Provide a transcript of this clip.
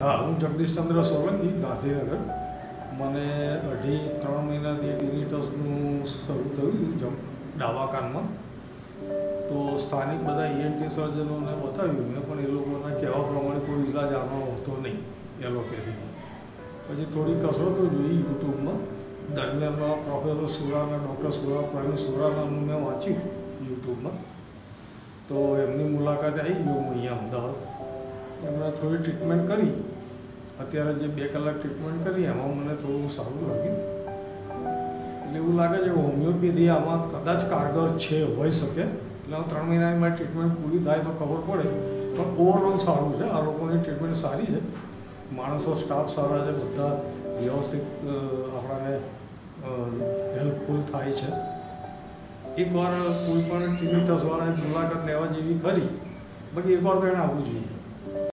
हाँ, हूँ जगदीशचंद्र सोलंकी गांधीनगर। मैंने 2.5-3 महीनाથી ટીનિટસનું શરૂ થયું ડાબા કાનમાં। તો સ્થાનિક બધા ઈએનટી સર્જનોને બતાવ્યું મેં, પણ એ લોકોના કહેવા પ્રમાણે કોઈ ઈલાજ આનો હોતો નહીં એલોપેથીમાં। પછી થોડી કસરતો જોઈ યુટ્યુબમાં। દરમિયાનમાં પ્રોફેસર સુરાના, ડૉક્ટર સુરા, પ્રવીણ સુરાનાનું મેં વાંચ્યું યુટ્યુબમાં। તો એમની મુલાકાતે આવી ગયો હું અહીંયા અમદાવાદ। એમણે થોડી ટ્રીટમેન્ટ કરી। અત્યારે જે 2 કલાક ટ્રીટમેન્ટ કરી એમાં મને થોડું સારું લાગ્યું। એટલે એવું લાગે છે કે હોમિયોપેથી આમાં કદાચ કારગર છે, હોઈ શકે। એટલે 3 મહિનાની મારી ટ્રીટમેન્ટ પૂરી થાય તો ખબર પડે, પણ ઓવરઓલ સારું છે। આ લોકોની ટ્રીટમેન્ટ સારી છે, માણસો સ્ટાફ સારા છે, બધા વ્યવસ્થિત આપણાને હેલ્પફુલ થાય છે। એકવાર કોઈ પણ ટીનિટસવાળાએ મુલાકાત લેવા જેવી કરી, બાકી એકવાર તો એને આવવું જોઈએ।